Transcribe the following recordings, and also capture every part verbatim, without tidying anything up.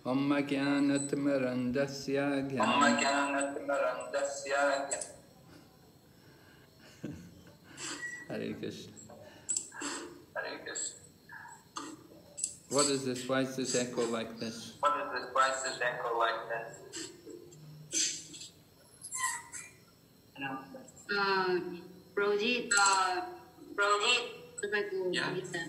Om Jnanatimirandasya Om Jnanatimirandasya Hare Krishna. Hare Krishna. What is this? Why is this echo like this? What is this? Why is this echo like this? Uh, Projit, uh, Projit, yeah.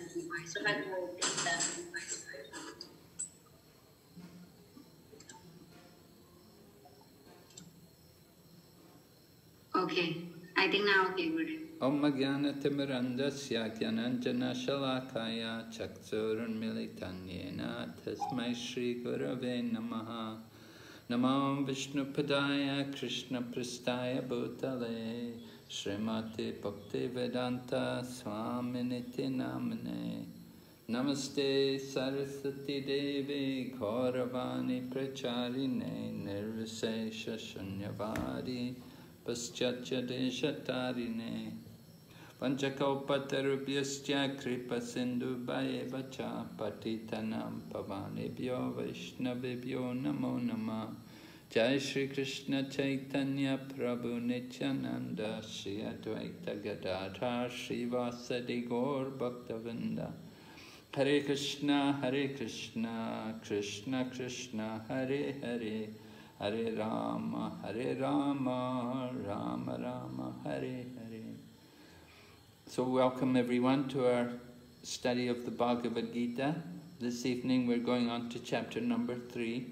Okay, I think now okay, good. Om Jnanatimirandasya Jnananjana Shalakaya Chaksurunmilitanyena Tasmai Shri Gurave Namaha Namo Vishnu Padaya Krishna Prastaya Bhutale Srimati Bhakti Vedanta Swaminiti Namane Namaste Saraswati Devi Gauravani Pracharine Nirvisesha Shunyavadi Paschatya Deshatarine Panchakalpatarubhyascha Kripa Sindhu Bhayevacha Patitanam Pavanebhyo Vaishnavebhyo Namo Namah Jai Shri Krishna Chaitanya Prabhu Nityananda Shri Advaita Gadadhar Shri Vasadi Gaur Bhaktavinda Hare Krishna Hare Krishna Krishna Krishna Hare Hare Hare Rama, Hare Rama, Rama Rama, Hare Hare. So welcome everyone to our study of the Bhagavad Gita. This evening we're going on to chapter number three.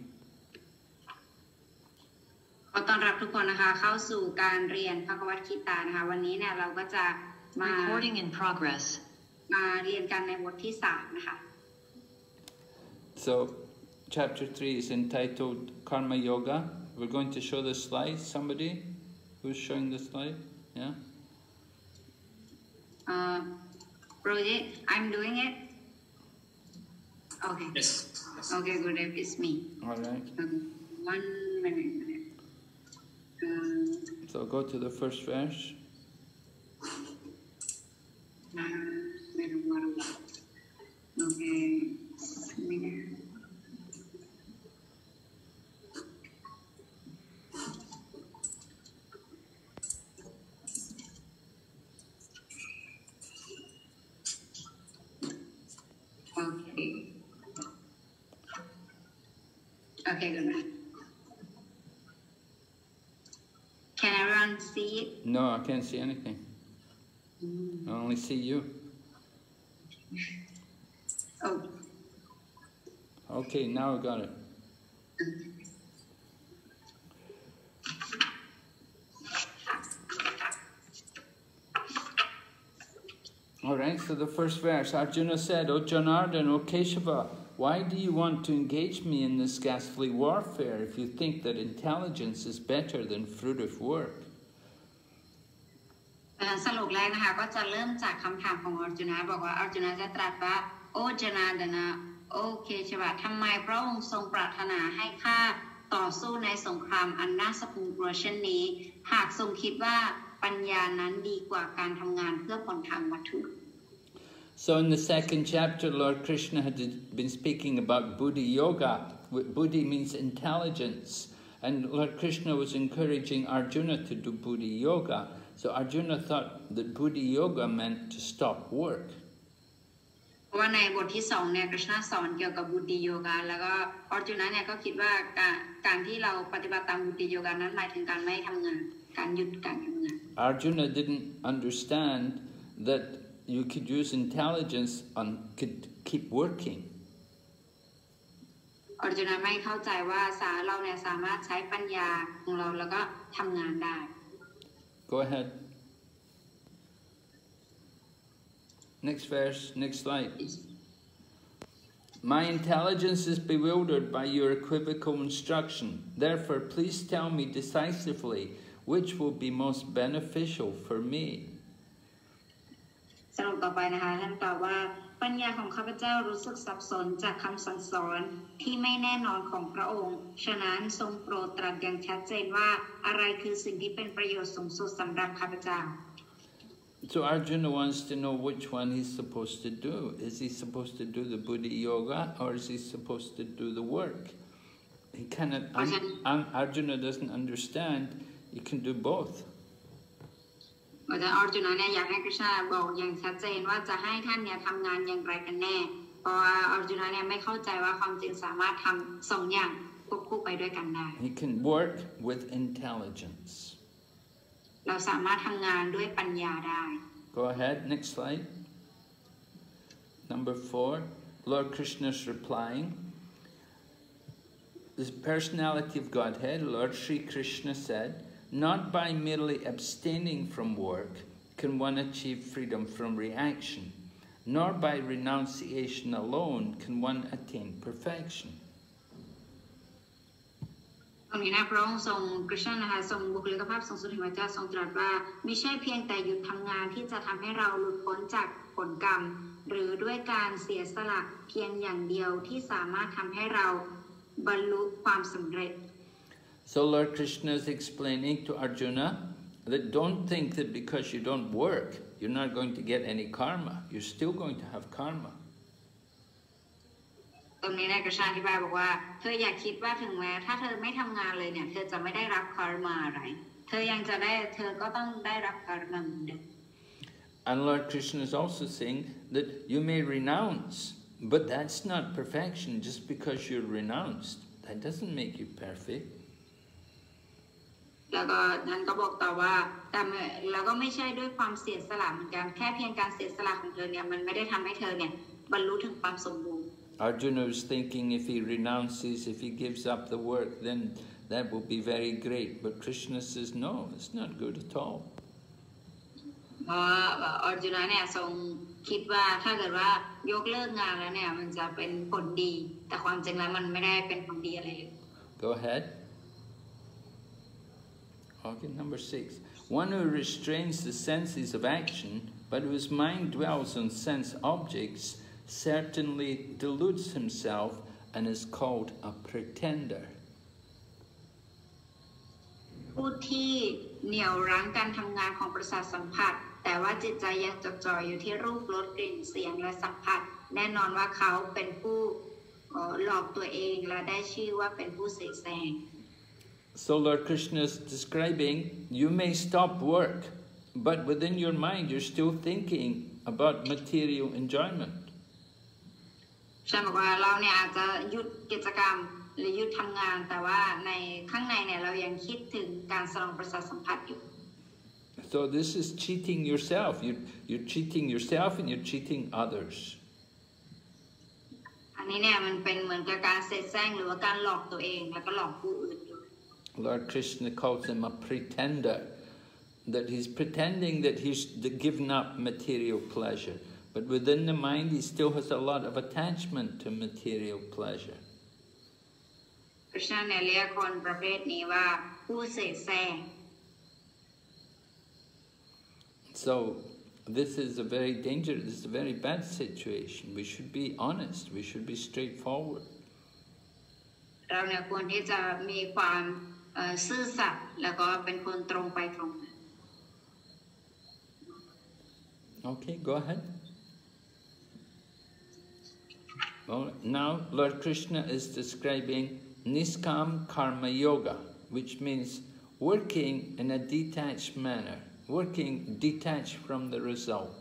ขอต้อนรับทุกคนนะคะเข้าสู่การเรียนภควกีตานะคะวันนี้เนี่ยเราก็จะมา Recording in progress มาเรียนกันในบทที่สามนะคะ So chapter three is entitled Karma Yoga. We're going to show the slide. Somebody who's showing the slide? Yeah? Uh, Project, I'm doing it. Okay. Yes. yes. Okay, good. It's me. All right. Um, one minute. minute. Um, So go to the first verse. uh, okay. Minute. Okay. Okay, good. Can everyone see it? No, I can't see anything. Mm. I only see you. Oh. Okay, now I got it. All right, so the first verse, Arjuna said, O Janardana, O Keshava, why do you want to engage me in this ghastly warfare if you think that intelligence is better than fruitive work? สรุปแรกนะคะก็จะเริ่มจากคำถามของอร์จุนะบอกว่าอร์จุนะจะตรัสว่าโอจนาดนะโอเคชวะทำไมพระองค์ทรงปรารถนาให้ข้าต่อสู้ในสงครามอันน่าสะพรึงกลัวเช่นนี้หากทรงคิดว่าปัญญานั้นดีกว่าการทำงานเพื่อผลทางวัตถุ So in the second chapter, Lord Krishna had been speaking about Buddhi Yoga. Buddhi means intelligence. And Lord Krishna was encouraging Arjuna to do Buddhi Yoga. So Arjuna thought that Buddhi Yoga meant to stop work. ว่าในบทที่สองเนี่ยกฤษณะสอนเกี่ยวกับบุติโยกาแล้วก็อร์จุนะเนี่ยก็คิดว่าการการที่เราปฏิบัติตามบุติโยกานั้นหมายถึงการไม่ทำงานการหยุดการทำงาน Arjuna didn't understand that you could use intelligence and could keep working. อร์จุนะไม่เข้าใจว่าสาเราเนี่ยสามารถใช้ปัญญาของเราแล้วก็ทำงานได้ Go ahead. Next verse, next slide. My intelligence is bewildered by your equivocal instruction. Therefore, please tell me decisively which will be most beneficial for me. สรุปต่อไปนะคะท่านตอบว่าปัญญาของข้าพเจ้ารู้สึกสับสนจากคำสั่งสอนที่ไม่แน่นอนของพระองค์ฉะนั้นทรงโปรดตรัสอย่างชัดเจนว่าอะไรคือสิ่งที่เป็นประโยชน์สูงสุดสำหรับข้าพเจ้า So Arjuna wants to know which one he's supposed to do. Is he supposed to do the Buddhi Yoga or is he supposed to do the work? he cannot. Un, Arjuna doesn't understand. You can do both. อาจารย์อร์จุนเนี่ยอยากให้กฤษณะบอกอย่างชัดเจนว่าจะให้ท่านเนี่ยทำงานอย่างไรกันแน่เพราะว่าอร์จุนเนี่ยไม่เข้าใจว่าความจริงสามารถทำสองอย่างควบคู่ไปด้วยกันได้ He can work with intelligence. เราสามารถทำงานด้วยปัญญาได้ Go ahead, next slide. Number four, Lord Krishna's replying. The personality of Godhead, Lord Sri Krishna said, not by merely abstaining from work can one achieve freedom from reaction, nor by renunciation alone can one attain perfection. ตรงนี้นะพระองค์ทรงกฤษณะนะคะทรงบุคลิกภาพทรงสุริมเจ้าทรงตรัสว่าไม่ใช่เพียงแต่หยุดทำงานที่จะทำให้เราหลุดพ้นจากผลกรรมหรือด้วยการเสียสละเพียงอย่างเดียวที่สามารถทำให้เราบรรลุความสำเร็จ So Lord Krishna is explaining to Arjuna that don't think that because you don't work, you're not going to get any karma. You're still going to have karma. ตรงนี้นายกฤษณะอธิบายบอกว่าเธออย่าคิดว่าถึงแม้ถ้าเธอไม่ทำงานเลยเนี่ยเธอจะไม่ได้รับคาร์มาอะไรเธอยังจะได้เธอก็ต้องได้รับคาร์มาเหมือนเดิม And Lord Krishna is also saying that you may renounce, but that's not perfection. Just because you're renounced, that doesn't make you perfect. แล้วก็ท่านก็บอกต่อว่าแต่แล้วก็ไม่ใช่ด้วยความเสียสละเหมือนกันแค่เพียงการเสียสละของเธอเนี่ยมันไม่ได้ทำให้เธอเนี่ยบรรลุถึงความสมบูรณ์ Arjuna was thinking if he renounces, if he gives up the work, then that will be very great. But Krishna says, no, it's not good at all. เพราะอร์จุนเนี่ยทรงคิดว่าถ้าเกิดว่ายกเลิกงานแล้วเนี่ยมันจะเป็นผลดีแต่ความจริงแล้วมันไม่ได้เป็นผลดีอะไรเลย Go ahead. Okay, number six. One who restrains the senses of action, but whose mind dwells on sense objects, certainly deludes himself and is called a pretender. ผู้ที่เหนี่ยวรั้งการทำงานของประสาทสัมผัสแต่ว่าจิตใจยังจดจ่ออยู่ที่รูปรสกลิ่นเสียงและสัมผัสแน่นอนว่าเขาเป็นผู้หลอกตัวเองและได้ชื่อว่าเป็นผู้เสแสร้ง So Lord Krishna is describing, you may stop work, but within your mind you're still thinking about material enjoyment. ฉันบอกว่าเราเนี่ยอาจจะหยุดกิจกรรมหรือหยุดทำงานแต่ว่าในข้างในเนี่ยเรายังคิดถึงการสนองประสาทสัมผัสอยู่ So this is cheating yourself. You're, you're cheating yourself and you're cheating others. อันนี้เนี่ยมันเป็นเหมือนกับการเสแสร้งหรือว่าการหลอกตัวเองแล้วก็หลอกผู้อื่นด้วย Lord Krishna calls him a pretender, that he's pretending that he's given up material pleasure. But within the mind, he still has a lot of attachment to material pleasure. พระเจ้าเนี่ยเรียกคนประเภทนี้ว่าผู้เสแสร้ง So this is a very dangerous, this is a very bad situation. We should be honest. We should be straightforward. เราเนี่ยควรที่จะมีความซื่อสัตย์แล้วก็เป็นคนตรงไปตรงมา Okay, go ahead. Well, now Lord Krishna is describing Niskam Karma Yoga, which means working in a detached manner, working detached from the result.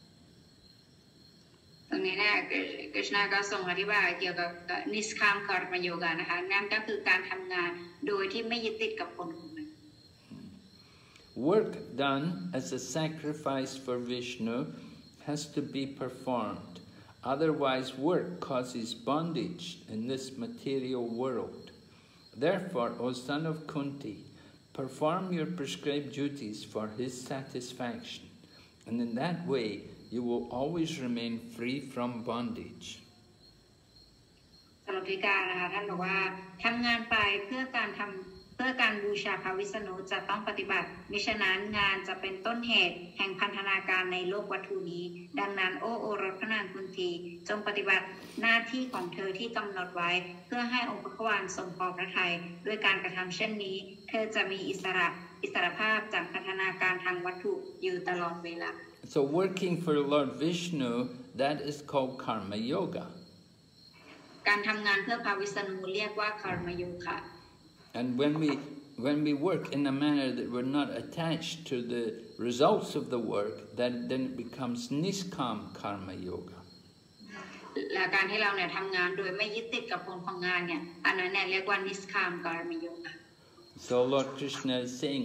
ตรงนี้เนี่ยกฤษณะก็ทรงอธิบายเกี่ยวกับนิสคามคาร์มโยกะนะคะนั่นก็คือการทำงานโดยที่ไม่ยึดติดกับผลของมัน Work done as a sacrifice for Vishnu has to be performed. Otherwise, work causes bondage in this material world. Therefore, O son of Kunti, perform your prescribed duties for his satisfaction, and in that way you will always remain free from bondage. สำหรับพิการนะคะท่านบอกว่าทำงานไปเพื่อการทำเพื่อการบูชาพระวิษณุจะต้องปฏิบัติมิฉะนั้นงานจะเป็นต้นเหตุแห่งพันธนาการในโลกวัตถุนี้ดังนั้นโอโอรสพระนางกุนทีจงปฏิบัติหน้าที่ของเธอที่กำหนดไว้เพื่อให้องค์พระควานทรงพอพระทัยด้วยการกระทำเช่นนี้เธอจะมีอิสระอิสรภาพจากพันธนาการทางวัตถุอยู่ตลอดเวลา So working for Lord Vishnu, that is called karma yoga. การทำงานเพื่อพระวิษณุเรียกว่าคารมโยคะ And when we when we work in a manner that we're not attached to the results of the work, then then it becomes niskam karma yoga. และการที่เราเนี่ยทำงานโดยไม่ยึดติดกับผลของงานเนี่ยอันนั้นเนี่ยเรียกว่านิสคามการมโยคะ So Lord Krishna is saying,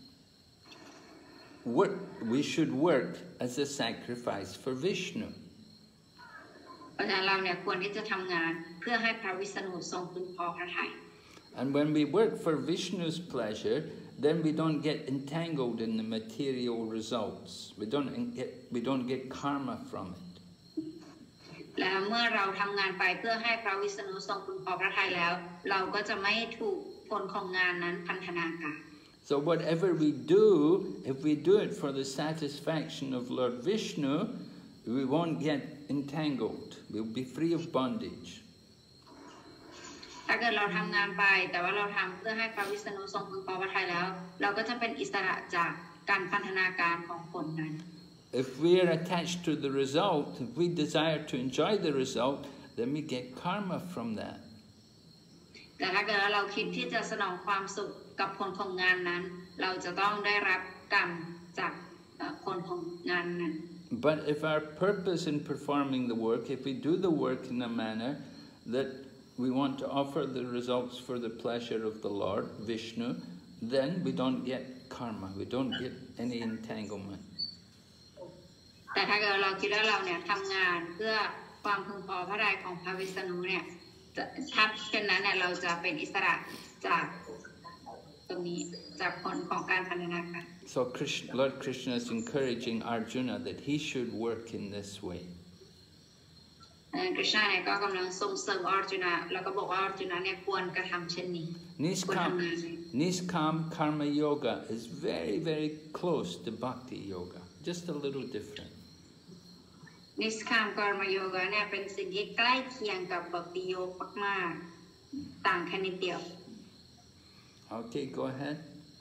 work, we should work as a sacrifice for Vishnu. เพราะฉะนั้นเราเนี่ยควรที่จะทำงานเพื่อให้พระวิษณุทรงพึงพอพระทัย And when we work for Vishnu's pleasure, then we don't get entangled in the material results. We don't get, we don't get karma from it. และเมื่อเราทำงานไปเพื่อให้พระวิษณุทรงพึงพอพระทัยแล้วเราก็จะไม่ถูกผลของงานนั้นพันธนาการ So whatever we do, if we do it for the satisfaction of Lord Vishnu, we won't get entangled. We'll be free of bondage. ถ้าเกิดเราทำงานไปแต่ว่าเราทำเพื่อให้พระวิษณุทรงพึงพอพระทัยแล้วเราก็จะเป็นอิสระจากการพันธนาการของผลนั้น If we are attached to the result, if we desire to enjoy the result, then we get karma from that. แต่ถ้าเกิดเราคิดที่จะสนองความสุขกับผลของงานนั้นเราจะต้องได้รับกรรมจากผลของงานนั้น But if our purpose in performing the work, if we do the work in a manner that we want to offer the results for the pleasure of the Lord, Vishnu, then we don't get karma, we don't get any entanglement. แต่ถ้าเกิดเราคิดว่าเราเนี่ยทำงานเพื่อความพึงพอพระทัยของพระวิษณุเนี่ยถ้าเช่นนั้นเนี่ยเราจะเป็นอิสระจากตรงนี้จากผลของการพันธนาการ So Krishna, Lord Krishna is encouraging Arjuna that he should work in this way. คริชนาเนี่ยก็กำลังส่งเสริมอร์จุนะแล้วก็บอกว่าอร์จุนะเนี่ยควรกระทำเช่นนี้ควรทำงาน Niskam Karma Yoga is very, very close to Bhakti Yoga, just a little different. นิสคามกรมโยกะเนี่ยเป็นสิ่งที่ใกล้เคียงกับบัพติโยกมากๆต่างแค่นิดเดียว Okay, go ahead.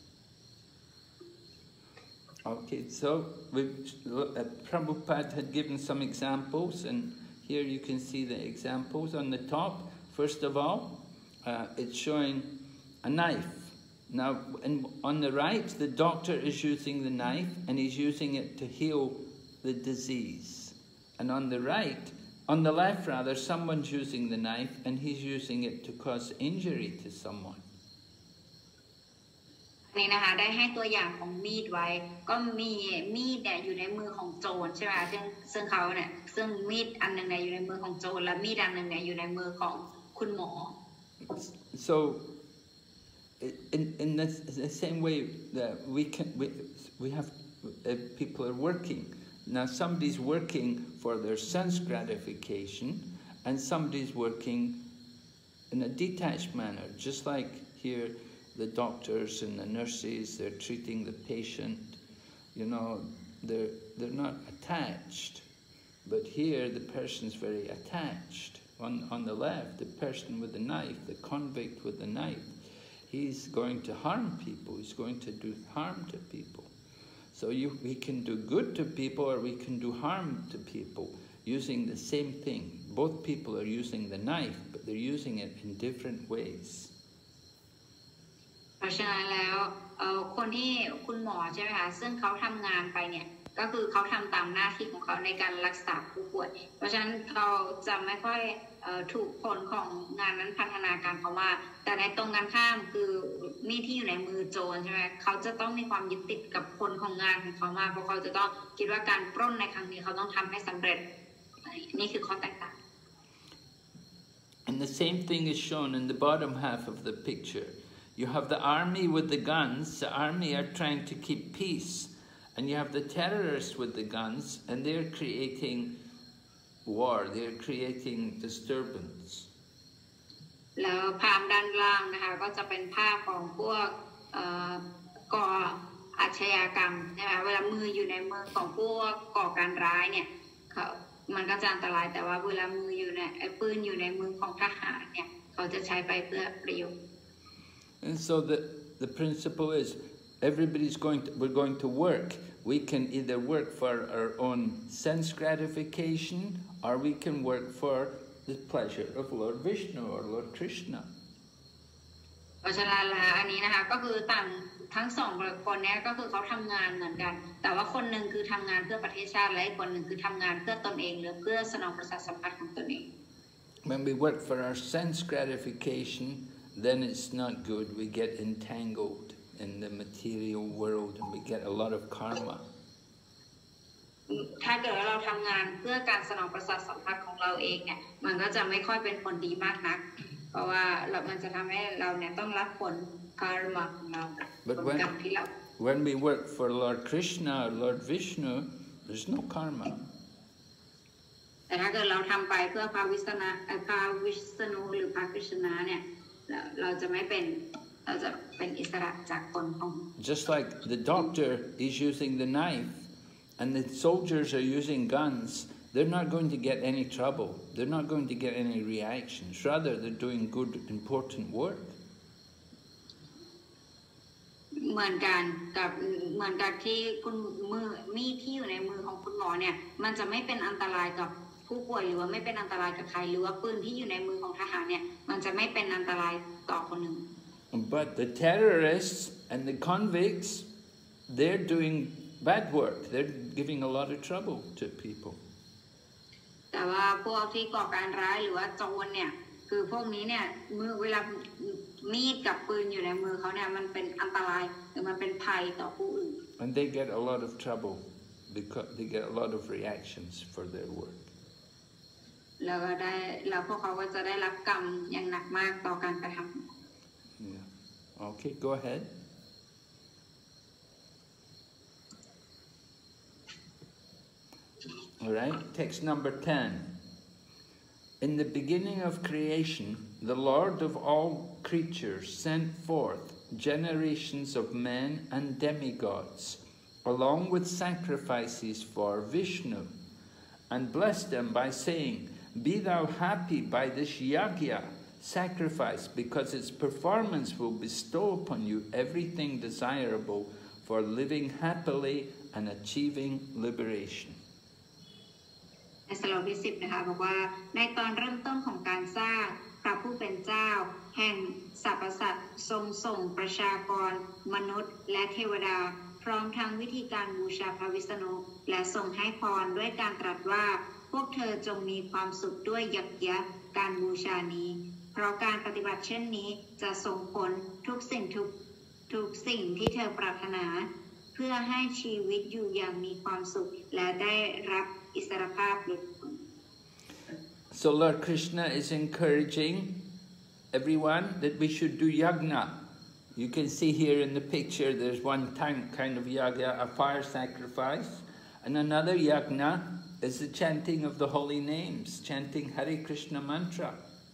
Okay, so we, uh, Prabhupada had given some examples, and here you can see the examples on the top. First of all, uh, it's showing a knife. Now, in, on the right, the doctor is using the knife, and he's using it to heal the disease. And on the right, on the left rather, someone's using the knife, and he's using it to cause injury to someone. นี่นะคะได้ให้ตัวอย่างของมีดไว้ก็มีมีดเนี่ยอยู่ในมือของโจรใช่ไหมซึ่งซึ่งเขาเนี่ยซึ่งมีดอันหนึ่งเนี่ยอยู่ในมือของโจรและมีดอันหนึ่งเนี่ยอยู่ในมือของคุณหมอ So in in the, the same way that we can we we have uh, people are working now. Somebody's working for their sense gratification, and somebody's working in a detached manner, just like here. The doctors and the nurses, they're treating the patient, you know, they're, they're not attached. But here, the person's very attached. On, on the left, the person with the knife, the convict with the knife, he's going to harm people, he's going to do harm to people. So you, we can do good to people or we can do harm to people using the same thing. Both people are using the knife, but they're using it in different ways. เพราะฉะนั้นแล้วคนที่คุณหมอใช่ไหมคะซึ่งเขาทำงานไปเนี่ยก็คือเขาทำตามหน้าที่ของเขาในการรักษาผู้ป่วยเพราะฉะนั้นเขาจะไม่ค่อยถูกผลของงานนั้นพันธนาการเขามากแต่ในตรงกันข้ามคือมีดที่อยู่ในมือโจรใช่ไหมเขาจะต้องมีความยึดติดกับผลของงานของเขามากเพราะเขาจะต้องคิดว่าการปล้นในครั้งนี้เขาต้องทำให้สำเร็จนี่คือข้อแตกต่าง And the same thing is shown in the bottom half of the picture. You have the army with the guns. The army are trying to keep peace. And you have the terrorists with the guns, and they're creating war. They're creating disturbance. แล้วภาพด้านล่างนะคะก็จะเป็นภาพของพวกก่ออาชญากรรมนะคะเวลามืออยู่ในมือของพวกก่อการร้ายเนี่ยมันก็จะอันตรายแต่ว่าเวลามืออยู่ในปืนอยู่ในมือของทหารเนี่ยเขาจะใช้ไปเพื่อประโยชน์ And so the, the principle is everybody's going to, we're going to work. We can either work for our own sense gratification or we can work for the pleasure of Lord Vishnu or Lord Krishna. เพราะฉะนั้นแล้วอันนี้นะคะก็คือต่างทั้งสองคนนี้ก็คือเขาทำงานเหมือนกันแต่ว่าคนหนึ่งคือทำงานเพื่อประเทศชาติและอีกคนหนึ่งคือทำงานเพื่อตนเองหรือเพื่อสนองประสาทสัมผัสของตนเอง When we work for our sense gratification, then it's not good. We get entangled in the material world and we get a lot of karma. ถ้าเกิดว่าเราทำงานเพื่อการสนองประสาทสัมผัสของเราเองเนี่ยมันก็จะไม่ค่อยเป็นผลดีมากนักเพราะว่าเรามันจะทำให้เราเนี่ยต้องรับผลคาร์มาของเราผลกรรมที่เรา When we work for Lord Krishna or Lord Vishnu, there's no karma. แต่ถ้าเกิดเราทำไปเพื่อพระวิษณุพระวิษณุหรือพระกฤษณะเนี่ยเราจะไม่เป็นเราจะเป็นอิสระจากผลของ Just like the doctor is using the knife and the soldiers are using guns, they're not going to get any trouble. They're not going to get any reactions. Rather, they're doing good, important work. เหมือนกันกับเหมือนกับที่คุณมือมีดที่อยู่ในมือของคุณหมอเนี่ยมันจะไม่เป็นอันตรายกับผู้ป่วยหรือว่าไม่เป็นอันตรายกับใครหรือว่าปืนที่อยู่ในมือของทหารเนี่ยมันจะไม่เป็นอันตรายต่อคนหนึ่ง But the terrorists and the convicts, they're doing bad work. They're giving a lot of trouble to people. แต่ว่าพวกที่ก่อการร้ายหรือว่าโจรเนี่ยคือพวกนี้เนี่ยมือเวลามีดกับปืนอยู่ในมือเขาเนี่ยมันเป็นอันตรายหรือมันเป็นภัยต่อผู้อื่น And they get a lot of trouble because they get a lot of reactions for their work. แล้วก็ได้แล้วพวกเขาก็จะได้รับกรรมอย่างหนักมากต่อการกระทำ Yeah. Okay, go ahead. All right, text number ten. In the beginning of creation, the Lord of all creatures sent forth generations of men and demigods, along with sacrifices for Vishnu, and blessed them by saying, "Be thou happy by this yagya, sacrifice, because its performance will bestow upon you everything desirable for living happily and achieving liberation." ในสโลกที่สิบนะคะบอกว่าในตอนเริ่มต้นของการสร้างพระผู้เป็นเจ้าแห่งสรรพสัตว์ทรงส่งประชากรมนุษย์และเทวดาพร้อมทั้งวิธีการบูชาพระวิษณุและทรงให้พรด้วยการตรัสว่าพวกเธอจงมีความสุขด้วยยักยะการบูชานี้เพราะการปฏิบัติเช่นนี้จะส่งผลทุกสิ่งทุกทุกสิ่งที่เธอปรารถนาเพื่อให้ชีวิตอยู่อย่างมีความสุขและได้รับอิสรภาพหลุดพ้น So Lord Krishna is encouraging everyone that we should do yagna. You can see here in the picture there's one time kind of yagna, a fire sacrifice, and another yagna is the chanting of the holy names, chanting Hare Krishna mantra.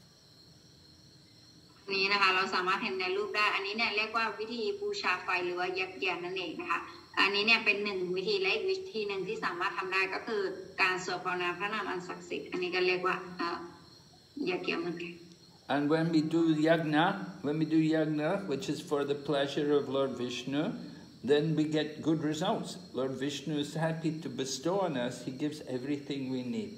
นี้นะคะเราสามารถเห็นในรูปได้อันนี้เนี่ยเรียกว่าวิธีบูชาไฟหรือว่ายักยะนั่นเองนะคะอันนี้เนี่ยเป็นหนึ่งวิธีและอีกวิธีหนึ่งที่สามารถทำได้ก็คือการสวดภาวนาพระนามอันศักดิ์สิทธิ์อันนี้ก็เรียกว่ายักยะเหมือนกัน And when we do yagna, when we do yagna, which is for the pleasure of Lord Vishnu, then we get good results. Lord Vishnu is happy to bestow on us. He gives everything we need.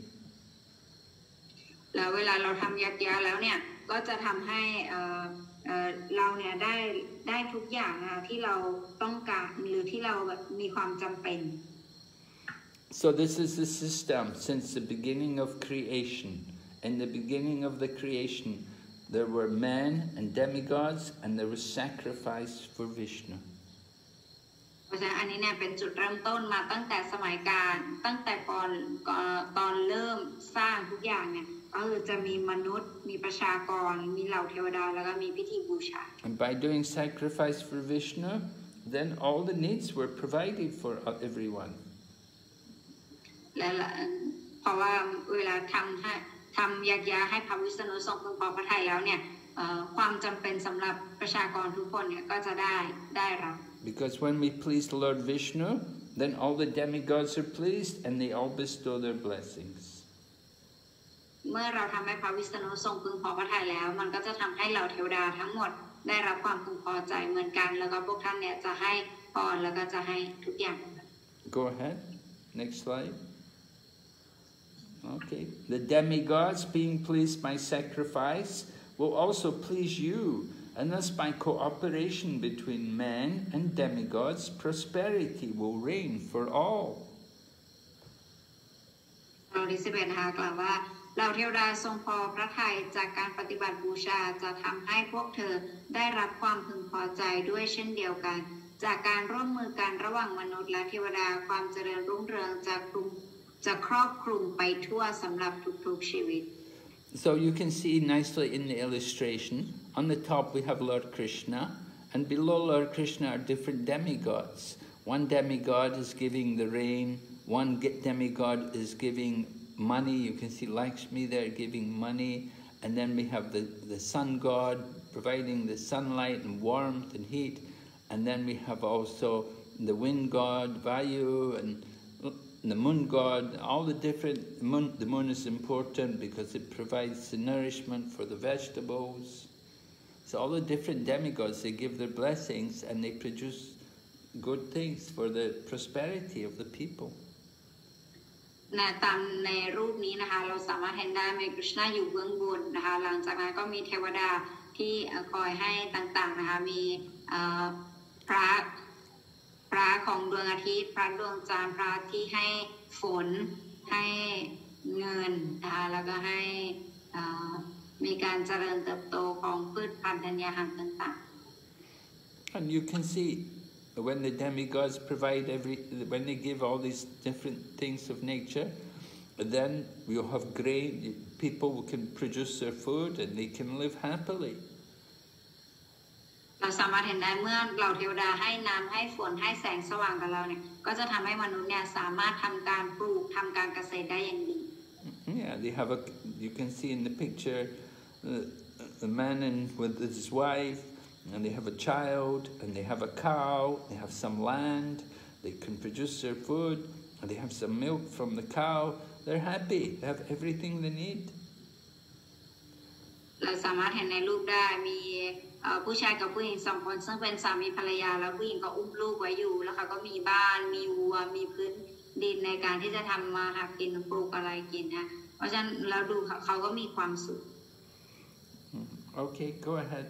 แล้วเวลาเราทำยักยะแล้วเนี่ยก็จะทำให้เราเนี่ยได้ได้ทุกอย่างนะที่เราต้องการหรือที่เราแบบมีความจำเป็น So this is the system since the beginning of creation. In the beginning of the creation, there were men and demigods, and there was sacrifice for Vishnu. เพราะฉะนั้นอันนี้เนี่ยเป็นจุดเริ่มต้นมาตั้งแต่สมัยกาลตั้งแต่ก่อนตอนเริ่มสร้างทุกอย่างเนี่ยก็คือจะมีมนุษย์มีประชากรมีเหล่าเทวดาแล้วก็มีพิธีบูชา And by doing sacrifice for Vishnu, then all the needs were provided for everyone. และเพราะว่าเวลาทำให้ทำยักยะให้พระวิษณุทรงพึงพอพระทัยแล้วเนี่ยความจำเป็นสำหรับประชากรทุกคนเนี่ยก็จะได้ได้รับ Because when we please the Lord Vishnu, then all the demigods are pleased and they all bestow their blessings. เมื่อเราทำให้พระวิษณุทรงพึงพอพระทัยแล้วมันก็จะทำให้เหล่าเทวดาทั้งหมดได้รับความพึงพอใจเหมือนกันแล้วก็พวกท่านเนี่ยจะให้พรแล้วก็จะให้ทุกอย่าง Go ahead. Next slide. Okay. The demigods, being pleased by sacrifice, will also please you, and thus by cooperation between men and demigods, prosperity will reign for all. ข้อที่สิบเอ็ดนะคะกล่าวว่าเหล่าเทวดาทรงพอพระทัยจากการปฏิบัติบูชาจะทำให้พวกเธอได้รับความพึงพอใจด้วยเช่นเดียวกันจากการร่วมมือกันระหว่างมนุษย์และเทวดาความเจริญรุ่งเรืองจะคลุมจะครอบคลุมไปทั่วสำหรับทุกๆชีวิต So you can see nicely in the illustration, on the top we have Lord Krishna, and below Lord Krishna are different demigods. One demigod is giving the rain, one demigod is giving money. You can see Lakshmi there giving money, and then we have the, the sun god providing the sunlight and warmth and heat, and then we have also the wind god, Vayu, and the moon god, all the different, the moon, the moon is important because it provides the nourishment for the vegetables. So all the different demigods, they give their blessings and they produce good things for the prosperity of the people. นะตามในรูปนี้นะคะเราสามารถเห็นได้มีคริชนาอยู่เบื้องบนนะคะหลังจากนั้นก็มีเทวดาที่คอยให้ต่างๆนะคะมีพระพระของดวงอาทิตย์พระดวงจันทร์พระที่ให้ฝนให้เงินนะคะแล้วก็ให้มีการเจริญเติบโตของพืชพันธุ์ธัญญาหารต่างๆ And you can see when the demigods provide every, when they give all these different things of nature, then we'll have grain, people can produce their food and they can live happily. เราสามารถเห็นได้เมื่อเราเทวดาให้น้ำให้ฝนให้แสงสว่างกับเราเนี่ยก็จะทำให้มนุษย์เนี่ยสามารถทำการปลูกทำการเกษตรได้อย่างดี Yeah, they have a, you can see in the picture the, the man and with his wife, and they have a child, and they have a cow, they have some land, they can produce their food, and they have some milk from the cow. They're happy, they have everything they need. เราสามารถเห็นในรูปได้มีผู้ชายกับผู้หญิงสองคนซึ่งเป็นสามีภรรยาแล้วผู้หญิงก็อุ้มลูกไว้อยู่แล้วเขาก็มีบ้านมีวัวมีพื้นดินในการที่จะทำมาหากินปลูกอะไรกินนะเพราะฉะนั้นเราดูเขาก็มีความสุข Okay, go ahead.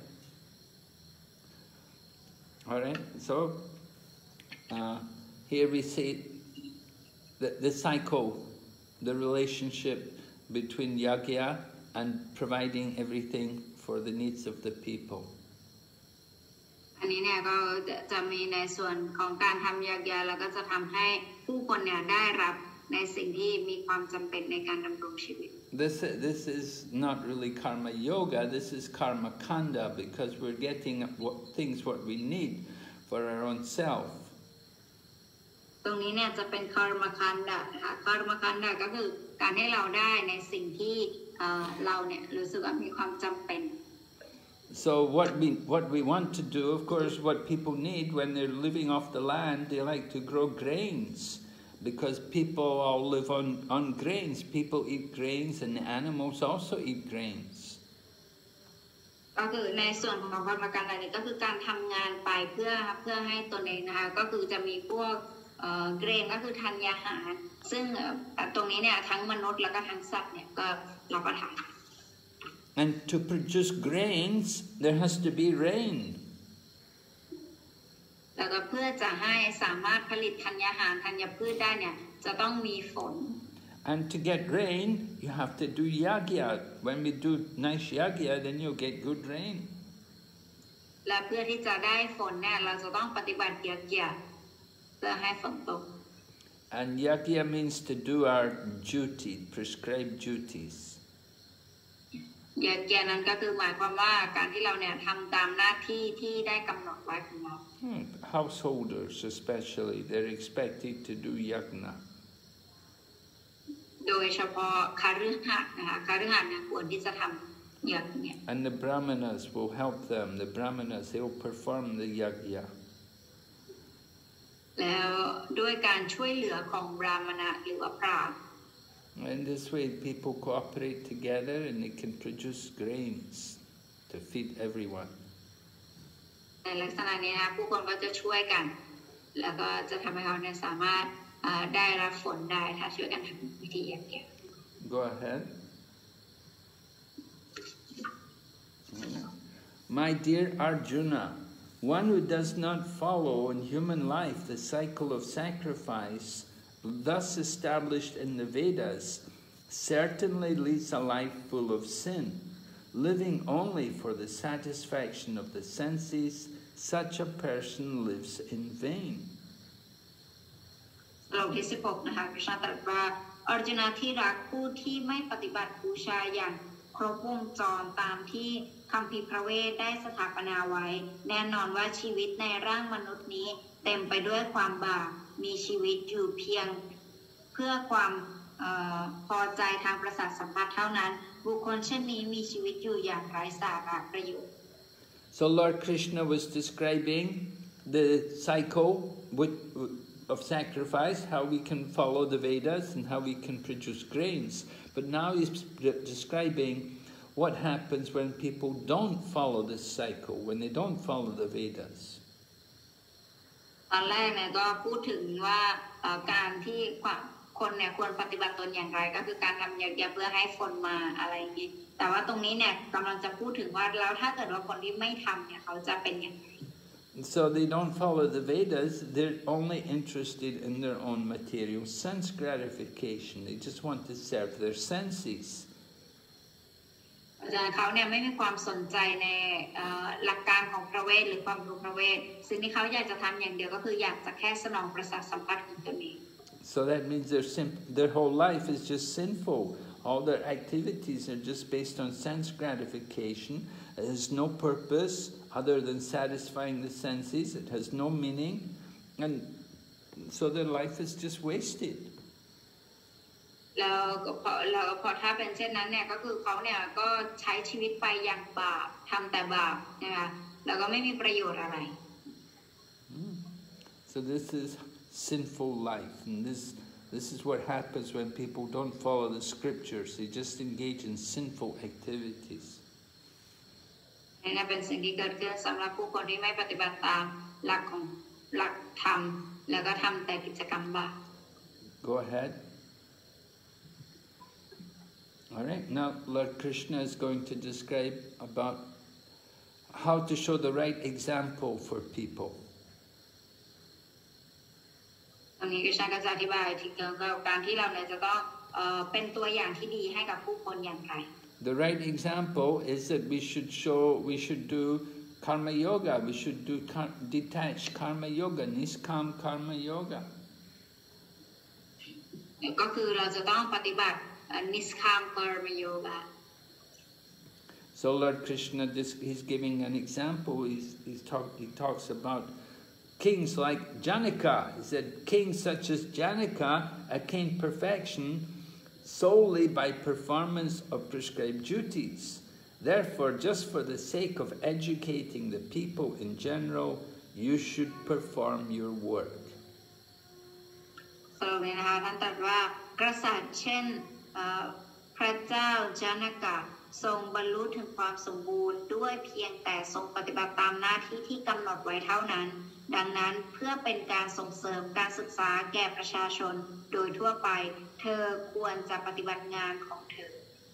All right, so uh, here we see the, the cycle, the relationship between yagya and providing everything for the needs of the people. อันนี้เนี่ยก็จะมีในส่วนของการทำยากยาแล้วก็จะทำให้ผู้คนเนี่ยได้รับในสิ่งที่มีความจำเป็นในการดำรงชีวิต This this is not really karma yoga. This is karma kanda because we're getting what things what we need for our own self. ตรงนี้เนี่ยจะเป็นคาร์มาคันดะนะคะคาร์มาคันดะก็คือการให้เราได้ในสิ่งที่เราเนี่ยรู้สึกว่ามีความจำเป็น So what we what we want to do, of course, what people need when they're living off the land, they like to grow grains, because people all live on on grains. People eat grains, and the animals also eat grains. ก็คือในส่วนของคาร์มาคันดะนี่ก็คือการทำงานไปเพื่อเพื่อให้ตนเองนะคะก็คือจะมีพวกเกรนก็คือธัญญาหารซึ่งตรงนี้เนี่ยทั้งมนุษย์แล้วก็ทั้งสัตว์เนี่ยก็รับประทาน And to produce grains, there has to be rain. แล้วก็เพื่อจะให้สามารถผลิตธัญญาหารธัญพืชได้เนี่ยจะต้องมีฝน And to get rain, you have to do yagya. When we do nice yagya, then you'll get good rain. และเพื่อที่จะได้ฝนเนี่ยเราจะต้องปฏิบัติยากยาเพื่อให้ฝนตก And yagya means to do our duty, prescribed duties. ยากยานั้นก็คือหมายความว่าการที่เราเนี่ยทำตามหน้าที่ที่ได้กำหนดไว้ของเรา Householders especially, they're expected to do yagna. โดยเฉพาะคฤหัสถ์นะคะคฤหัสถ์เนี่ยควรที่จะทำยากเนี่ย And the brahmanas will help them. The brahmanas, they will perform the yagya. แล้วด้วยการช่วยเหลือของบรามณะหรือว่าพราหมณ์ In this way, people cooperate together and they can produce grains to feed everyone. ในลักษณะนี้นะผู้คนก็จะช่วยกันแล้วก็จะทำให้เขาเนี่ยสามารถได้รับฝนได้ถ้าช่วยกันทำวิธีอย่างเงี้ย Go ahead. My dear Arjuna, one who does not follow in human life the cycle of sacrifice, thus established in the Vedas, certainly leads a life full of sin. Living only for the satisfaction of the senses, such a person lives in vain. โลกที่สิบหกนะคะคริชนาตรัสว่าอร์จุนาที่รักผู้ที่ไม่ปฏิบัติบูชาอย่างครบวงจรตามที่คัมภีร์พระเวทได้สถาปนาไว้แน่นอนว่าชีวิตในร่างมนุษย์นี้เต็มไปด้วยความบาปมีชีวิตอยู่เพียงเพื่อความเอ่อพอใจทางประสาทสัมผัสเท่านั้นบุคคลเช่นนี้มีชีวิตอยู่อย่างไร้สาระประโยชน์ So Lord Krishna was describing the cycle with, of sacrifice, how we can follow the Vedas and how we can produce grains. But now he's describing what happens when people don't follow this cycle, when they don't follow the Vedas. ตอนแรกเนี่ยก็พูดถึงว่าการที่คนเนี่ยควรปฏิบัติตนอย่างไรก็คือการทำยาเพื่อให้คนมาอะไรอย่างนี้แต่ว่าตรงนี้เนี่ยกำลังจะพูดถึงว่าแล้วถ้าเกิดว่าคนที่ไม่ทำเนี่ยเขาจะเป็นอย่างไร So they don't follow the Vedas, they're only interested in their own material sense gratification. They just want to serve their senses. อาจารย์เขาเนี่ยไม่มีความสนใจในหลักการของพระเวทหรือความรู้พระเวทสิ่งที่เขาอยากจะทำอย่างเดียวก็คืออยากจะแค่สนองประสาทสัมผัสของตนเอง So that means their their whole life is just sinful. All their activities are just based on sense gratification. It has no purpose other than satisfying the senses. It has no meaning, and so their life is just wasted. แล้วพอแล้วพอถ้าเป็นเช่นนั้นเนี่ยก็คือเขาเนี่ยก็ใช้ชีวิตไปอย่างบาปทำแต่บาปนะคะแล้วก็ไม่มีประโยชน์อะไร So this is sinful life, and this this is what happens when people don't follow the scriptures. They just engage in sinful activities. นี่เป็นสิ่งที่เกิดขึ้นสำหรับผู้คนที่ไม่ปฏิบัติตามหลักของหลักธรรมแล้วก็ทำแต่กิจกรรมบาป Go ahead. All right, now Lord Krishna is going to describe about how to show the right example for people. ตรงนี้คริชนาก็จะอธิบายถึงเกี่ยวกับการที่เราเนี่ยจะต้องเป็นตัวอย่างที่ดีให้กับผู้คนอย่างไร The right example is that we should show, we should do karma yoga, we should do detached karma yoga, niskam karma yoga. ก็คือเราจะต้องปฏิบัติ niskam karma yoga. So Lord Krishna, this, he's giving an example. He's, he's talk, he talks about kings like Janaka. He said, kings such as Janaka attained perfection solely by performance of prescribed duties. Therefore, just for the sake of educating the people in general, you should perform your work. สรุปเลยนะคะท่านตรัสว่ากษัตริย์เช่นพระเจ้าจานกะทรงบรรลุถึงความสมบูรณ์ด้วยเพียงแต่ทรงปฏิบัติตามหน้าที่ที่กำหนดไว้เท่านั้นดังนั้นเพื่อเป็นการส่งเสริมการศึกษาแก่ประชาชนโดยทั่วไปเธอควรจะปฏิบัติงานของเธอ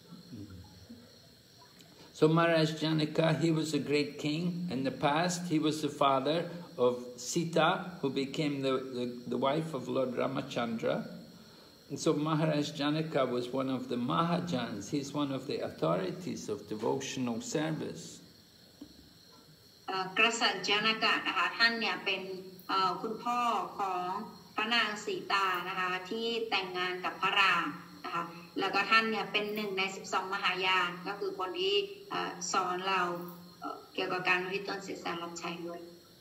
So Maharaj Janaka, he was a great king. In the past, he was the father of Sita, who became the, the, the wife of Lord Ramachandra. And so Maharaj Janaka was one of the Mahajans. He's one of the authorities of devotional service. กษัตริย์จานกะนะคะท่านเนี่ยเป็นคุณพ่อของพระนางสีตานะคะที่แต่งงานกับพระรามนะคะแล้วก็ท่านเนี่ยเป็นหนึ่งในสิบสองมหายานก็คือคนที่สอนเราเกี่ยวกับการวิตนศีรษะรับใช้ด้วย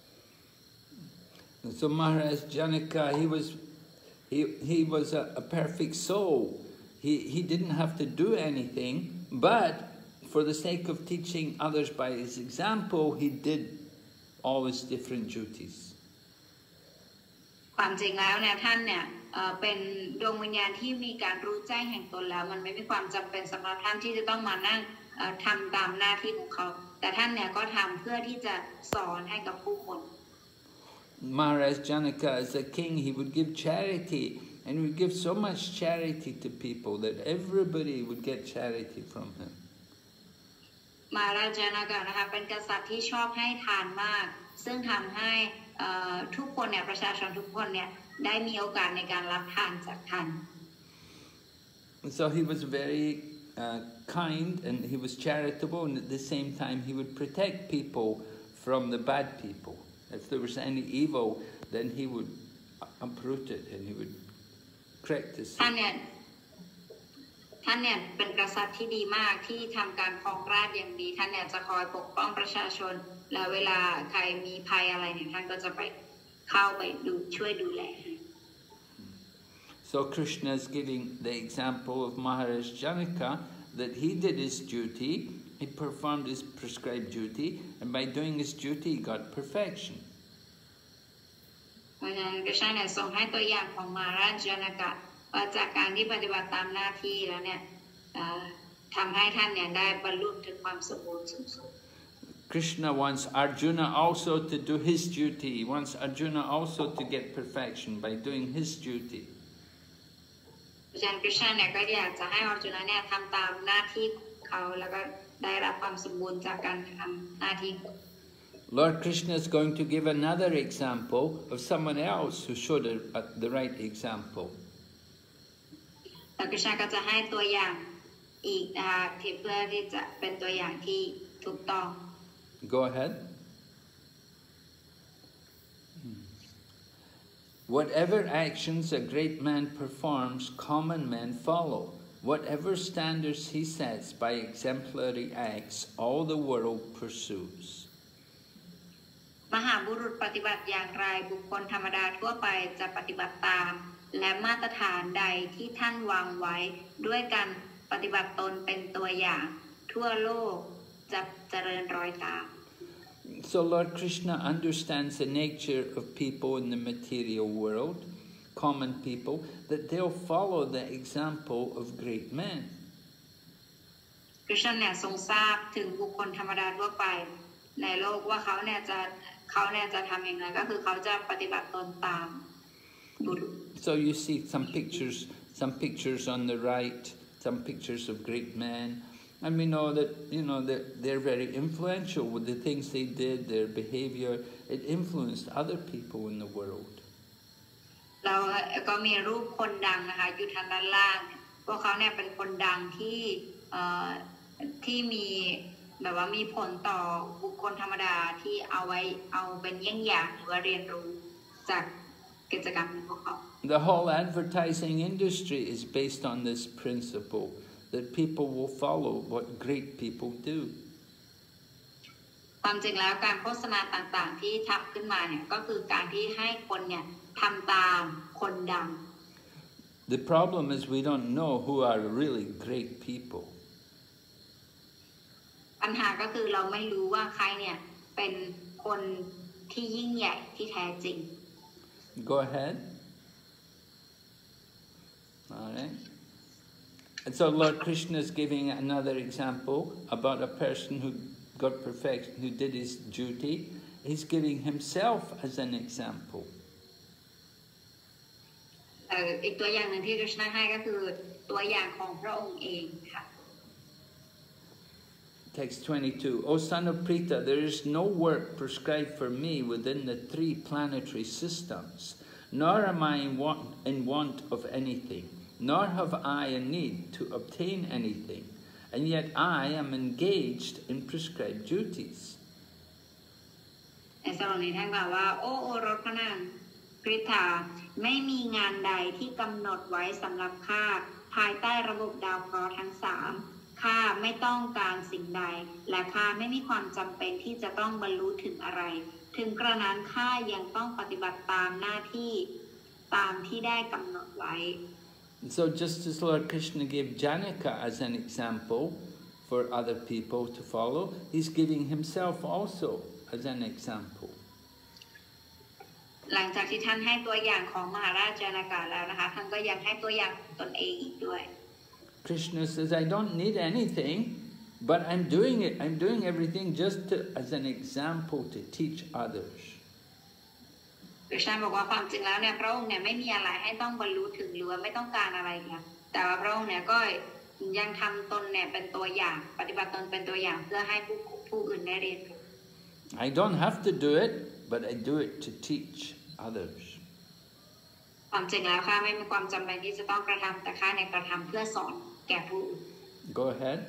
So Maharaj Janaka, he was he he was a, a perfect soul. He he didn't have to do anything, but for the sake of teaching others by his example, he did all his different duties. ความจริงแล้วเนี่ยท่านเนี่ยเป็นดวงวิญญาณที่มีการรู้แจ้งแห่งตนแล้วมันไม่มีความจำเป็นสำหรับท่านที่จะต้องมานั่งทำตามหน้าที่ของเขาแต่ท่านเนี่ยก็ทำเพื่อที่จะสอนให้กับผู้คน Maharaj Janaka, as a king, he would give charity and he would give so much charity to people that everybody would get charity from him. มาราจานากะนะคะเป็นกษัตริย์ที่ชอบให้ทานมากซึ่งทำให้ทุกคนเนี่ยประชาชนทุกคนเนี่ยได้มีโอกาสในการรับทานจากท่าน So he was very uh, kind and he was charitable, and at the same time he would protect people from the bad people. If there was any evil, then he would uproot it and he would correct the sin. ท่านเนี่ยท่านเนี่ยเป็นกษัตริย์ที่ดีมากที่ทำการครองราชย์อย่างดีท่านเนี่ยจะคอยปกป้องประชาชนและเวลาใครมีภัยอะไรเนี่ยท่านก็จะไปเข้าไปดูช่วยดูแล So Krishna is giving the example of Maharaj Janaka that he did his duty, he performed his prescribed duty, and by doing his duty he got perfection. เพราะฉะนั้นกฤษณะเนี่ยทรงให้ตัวอย่างของมหาราชจนกะว่าจากการที่ปฏิบัติตามหน้าที่แล้วเนี่ยทำให้ท่านเนี่ยได้บรรลุถึงความสมบูรณ์สูงสุด Krishna wants Arjuna also to do his duty. He wants Arjuna also to get perfection by doing his duty. อาจารย์กฤษณะเนี่ยก็อยากจะให้อร์จุนเนี่ยทำตามหน้าที่เขาแล้วก็ได้รับความสมบูรณ์จากการทำหน้าที่ Lord Krishna is going to give another example of someone else who showed a, a, the right example. แต่กฤษณะก็จะให้ตัวอย่างอีกนะคะที่เพื่อที่จะเป็นตัวอย่างที่ถูกต้อง Go ahead. Whatever actions a great man performs, common men follow. Whatever standards he sets by exemplary acts, all the world pursues. มหาบุรุษปฏิบัติอย่างไรบุคคลธรรมดาทั่วไปจะปฏิบัติตามและมาตรฐานใดที่ท่านวางไว้ด้วยการปฏิบัติตนเป็นตัวอย่างทั่วโลกจะเจริญรอยตาม So Lord Krishna understands the nature of people in the material world, common people, that they'll follow the example of great men. คริสต์เนี่ยทรงทราบถึงบุคคลธรรมดาทั่วไปในโลกว่าเขาเนี่ยจะเขาเนี่ยจะทำอย่างไรก็คือเขาจะปฏิบัติตนตามบุรุษ So you see some pictures, some pictures on the right, some pictures of great men. And we know that, you know, that they're very influential with the things they did, their behavior. It influenced other people in the world. เราก็มีรูปคนดังนะคะอยู่ทางด้านล่างพวกเขาเนี่ยเป็นคนดังที่ที่มีแบบว่ามีผลต่อบุคคลธรรมดาที่เอาไว้เอาเป็นเยี่ยงอย่างหรือว่าเรียนรู้จากกิจกรรมของพวกเขา The whole advertising industry is based on this principle. That people will follow what great people do. ความจริงแล้วการโฆษณาต่างๆที่ทำขึ้นมาเนี่ยก็คือการที่ให้คนเนี่ยทำตามคนดัง The problem is we don't know who are really great people. ปัญหาก็คือเราไม่รู้ว่าใครเนี่ยเป็นคนที่ยิ่งใหญ่ที่แท้จริง Go ahead. All right. And so Lord Krishna is giving another example about a person who got perfection, who did his duty. He's giving himself as an example. อีกตัวอย่างหนึ่งที่คริชนาให้ก็คือตัวอย่างของพระองค์เองค่ะ Text twenty-two. O son of Pritha, there is no work prescribed for me within the three planetary systems, nor am I in want, in want of anything. Nor have I a need to obtain anything, and yet I am engaged in prescribed duties. ในสโลนี้ท่านกล่าวว่าโอ้โอรสพระนางพริธาไม่มีงานใดที่กำหนดไว้สำหรับข้าภายใต้ระบบดาวเคราะห์ทั้งสามข้าไม่ต้องการสิ่งใดและข้าไม่มีความจำเป็นที่จะต้องบรรลุถึงอะไรถึงกระนั้นข้ายังต้องปฏิบัติตามหน้าที่ตามที่ได้กำหนดไว้ So just as Lord Krishna gave Janaka as an example for other people to follow, he's giving himself also as an example. หลังจากที่ท่านให้ตัวอย่างของมหาราชจานากะแล้วนะคะท่านก็ยังให้ตัวอย่างตนเองอีกด้วย Krishna says, I don't need anything, but I'm doing it. I'm doing everything just to, as an example to teach others. คริสต์บอกว่าความจริงแล้วเนี่ยพระองค์เนี่ยไม่มีอะไรให้ต้องบรรลุถึงหรือว่าไม่ต้องการอะไรค่ะแต่ว่าพระองค์เนี่ยก็ยังทำตนเนี่ยเป็นตัวอย่างปฏิบัติตนเป็นตัวอย่างเพื่อให้ผู้ผู้อื่นได้เรียนรู้ I don't have to do it, but I do it to teach others. ความจริงแล้วค่ะไม่มีความจำเป็นที่จะต้องกระทำแต่ข้าในกระทำเพื่อสอนแก่ผู้อื่น Go ahead.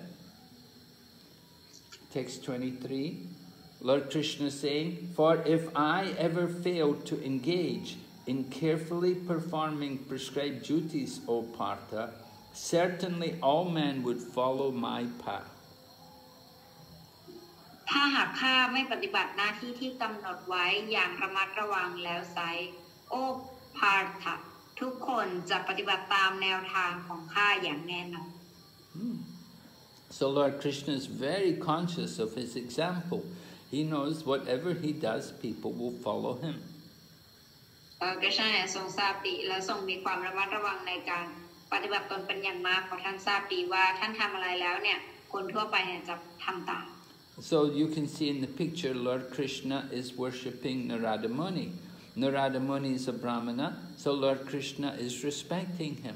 Text twenty-three. Lord Krishna saying, "For if I ever fail to engage in carefully performing prescribed duties, O Partha, certainly all men would follow my path." ถ้าหากข้าไม่ปฏิบัติหน้าที่ที่กำหนดไว้อย่างระมัดระวังแล้วไซโอพาร์ธะทุกคนจะปฏิบัติตามแนวทางของข้าอย่างแน่นอน Hmm. So Lord Krishna is very conscious of his example. He knows whatever he does, people will follow him. กฤษณะเนี่ยทรงทราบดีและทรงมีความระมัดระวังในการปฏิบัติตนเป็นอย่างมากเพราะท่านทราบดีว่าท่านทำอะไรแล้วเนี่ยคนทั่วไปเนี่ยจะทำตาม So you can see in the picture, Lord Krishna is worshipping Narada Muni. Narada Muni is a Brahmana, so Lord Krishna is respecting him.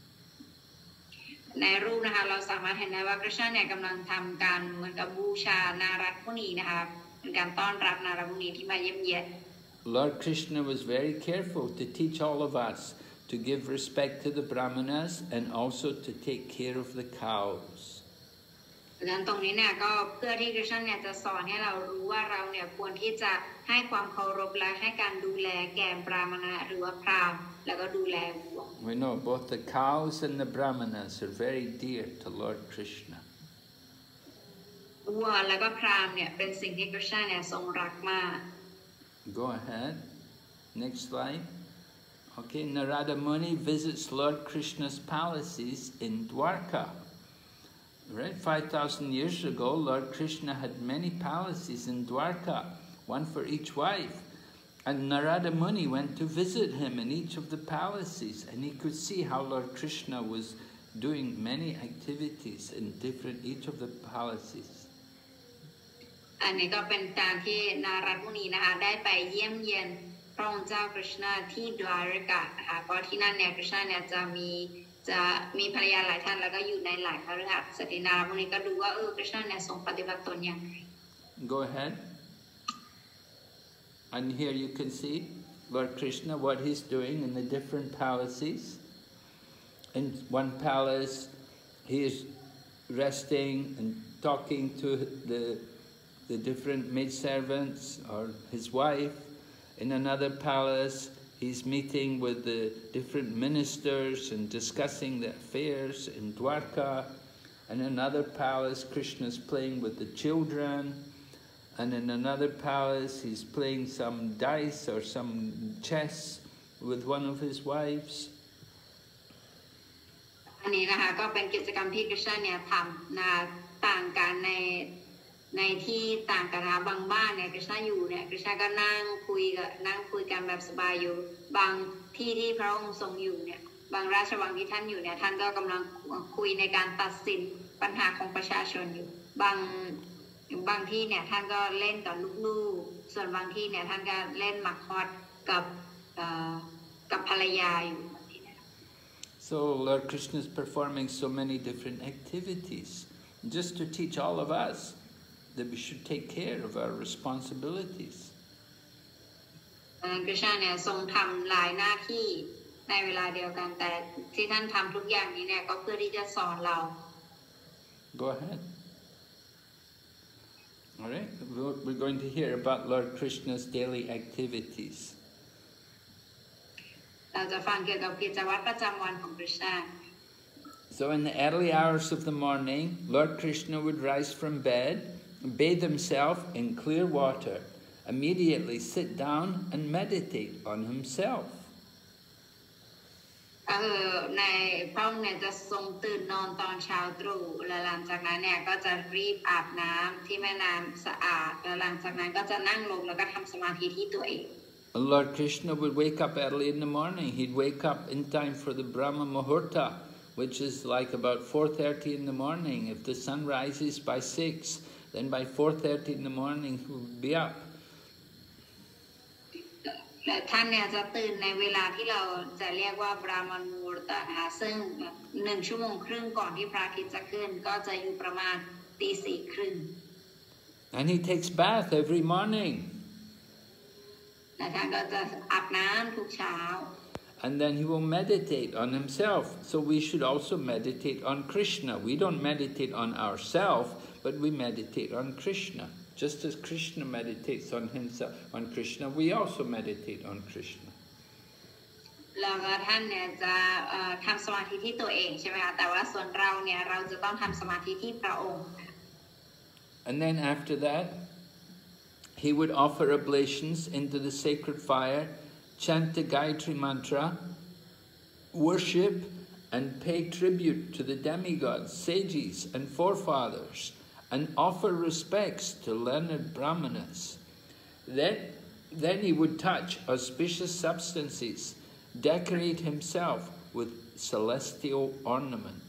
ในรูปนะคะเราสามารถเห็นได้ว่ากฤษณะเนี่ยกำลังทำการเหมือนกับบูชานารัตมุนีนะคะเป็นการต้อนรับนารัตมุนีที่มาเยี่ยมเยียน Lord Krishna was very careful to teach all of us to give respect to the Brahmanas and also to take care of the cows. ดังนั้นตรงนี้เนี่ยก็เพื่อที่คริสเตียนเนี่ยจะสอนให้เรารู้ว่าเราเนี่ยควรที่จะให้ความเคารพและให้การดูแลแก่บรามณะหรือว่าพราหมณ์แล้วก็ดูแลวัว We know both the cows and the Brahmanas are very dear to Lord Krishna. วัวแล้วก็พราหมณ์เนี่ยเป็นสิ่งที่คริสเตียนเนี่ยทรงรักมาก Go ahead. Next slide. Okay, Narada Muni visits Lord Krishna's palaces in Dwarka. Right, five thousand years ago, Lord Krishna had many palaces in Dwarka, one for each wife. And Narada Muni went to visit him in each of the palaces, and he could see how Lord Krishna was doing many activities in different each of the palaces. อันนี้ก็เป็นการที่นารัตมุนีนะคะได้ไปเยี่ยมเยียนพระองค์เจ้าคริชนาที่ดวาริกะนะคะเพราะที่นั่นเนี่ยคริชนาเนี่ยจะมีจะมีภรรยาหลายท่านแล้วก็อยู่ในหลายพระฤหัสตินารัตมุนีก็ดูว่าเออคริชนาเนี่ยทรงปฏิบัติตนอย่างไร Go ahead. And here you can see Lord Krishna, what he's doing in the different palaces. In one palace, he is resting and talking to the, the different maidservants or his wife. In another palace, he's meeting with the different ministers and discussing the affairs in Dwarka. And in another palace, Krishna's playing with the children. And in another palace, he's playing some dice or some chess with one of his wives. อันนี้นะคะก็เป็นกิจกรรมที่คริชนาเนี่ยทำนะต่างกันในในที่ต่างกันนะบางบ้านเนี่ยคริชนาอยู่เนี่ยคริชนาก็นั่งคุยกับนั่งคุยกันแบบสบายอยู่บางที่ที่พระองค์ทรงอยู่เนี่ยบางราชวังที่ท่านอยู่เนี่ยท่านก็กำลังคุยในการตัดสินปัญหาของประชาชนอยู่บางบางที่เนี่ยท่านก็เล่นกับลูกๆส่วนบางที่เนี่ยท่านก็เล่นหมากฮอตกับกับภรรยาอยู่ So Lord Krishna is performing so many different activities just to teach all of us that we should take care of our responsibilities. คริชนาเนี่ยทรงทำหลายหน้าที่ในเวลาเดียวกันแต่ที่ท่านทำทุกอย่างนี้เนี่ยก็เพื่อที่จะสอนเรา Go ahead. All right, we're going to hear about Lord Krishna's daily activities. เราจะฟังเกี่ยวกับกิจวัตรประจำวันของคริชนา So in the early hours of the morning, Lord Krishna would rise from bed, bathe himself in clear water, immediately sit down and meditate on himself. เออในพระองค์เนี่ยจะทรงตื่นนอนตอนเช้าตรู่และหลังจากนั้นเนี่ยก็จะรีบอาบน้ำที่แม่น้ำสะอาดและหลังจากนั้นก็จะนั่งลงแล้วก็ทำสมาธิที่ตัวเอง Lord Krishna would wake up early in the morning. He'd wake up in time for the Brahma Muhurta, which is like about four thirty in the morning. If the sun rises by six, then by four thirty in the morning he would be up. และท่านเนี่ยจะตื่นในเวลาที่เราจะเรียกว่าบราหมณมูรตะนะคะซึ่งหนึ่งชั่วโมงครึ่งก่อนที่พระอาทิตย์จะขึ้นก็จะอยู่ประมาณตีสี่ครึ่ง And he takes bath every morning. และท่านก็จะอาบน้ำทุกเช้า And then he will meditate on himself. So we should also meditate on Krishna. We don't meditate on ourselves, but we meditate on Krishna. Just as Krishna meditates on himself, on Krishna, we also meditate on Krishna. แล้วก็ท่านเนี่ยจะทำสมาธิที่ตัวเองใช่ไหมคะแต่ว่าส่วนเราเนี่ยเราจะต้องทำสมาธิที่พระองค์ And then after that, he would offer oblations into the sacred fire, chant the Gayatri mantra, worship and pay tribute to the demigods, sages and forefathers, and offer respects to learned brahmanas. Then, then he would touch auspicious substances, decorate himself with celestial ornaments.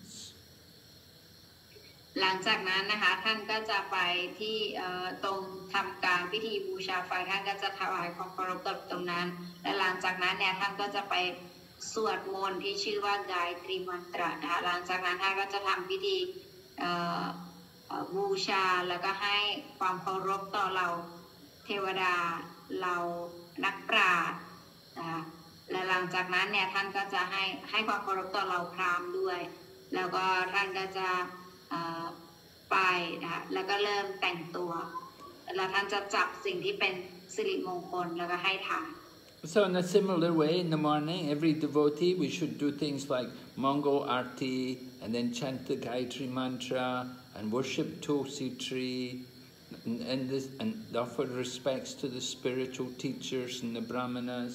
หลังจากนั้นนะคะท่านก็จะไปที่ตรงทำการพิธีบูชาไฟท่านก็จะถวายความเคารพกับตรงนั้นและหลังจากนั้นเนี่ยท่านก็จะไปสวดมนต์ที่ชื่อว่ากายตรีมันตระนะคะหลังจากนั้นท่านก็จะทำพิธีบูชาแล้วก็ให้ความเคารพต่อเราเทวดาเรานักปราชญ์นะคะและหลังจากนั้นเนี่ยท่านก็จะให้ให้ความเคารพต่อเราพราหมณ์ด้วยแล้วก็ท่านก็จะไปนะคะแล้วก็เริ่มแต่งตัวแล้วท่านจะจับสิ่งที่เป็นสิริมงคลแล้วก็ให้ทาน So in a similar way, in the morning, every devotee, we should do things like Mongol Arti, and then chant the Gayatri mantra, and worship Tulsi tree, and, and, this, and offer respects to the spiritual teachers and the brahmanas.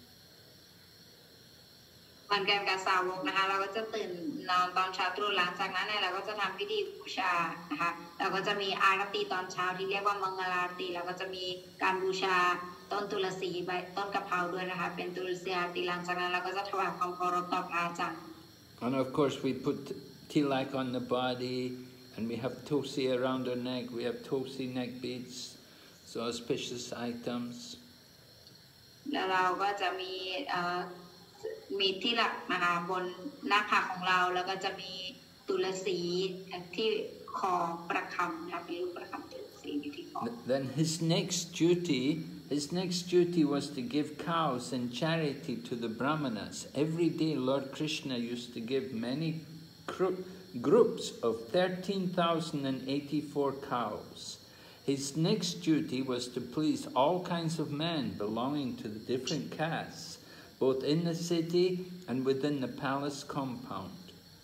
วันกันกับสาวกนะคะเราก็จะตื่นนอนตอนเช้าตรู่หลังจากนั้นเนี่ยเราก็จะทำพิธีบูชานะคะเราก็จะมีอารตีตอนเช้าที่เรียกว่ามังกรอาตีแล้วก็จะมีการบูชาต้นตุลสีใบต้นกะเพราด้วยนะคะเป็นตุลสีอาตีหลังจากนั้นเราก็จะถวายความเคารพต่อพระอาจารย์ And of course we put tilak on the body, and we have tulsi around our neck. We have tulsi neck beads, so auspicious items. แล้วเราก็จะมีมีที่หลักนะคะบนหน้าผากของเราแล้วก็จะมีตุลสีที่คอประคำนะคะมีรูปประคำตุลสีอยู่ที่คอ Then his next duty, his next duty was to give cows in charity to the brahmanas. Every day Lord Krishna used to give many groups of thirteen thousand eighty-four cows. His next duty was to please all kinds of men belonging to the different castes, both in the city and within the palace compound.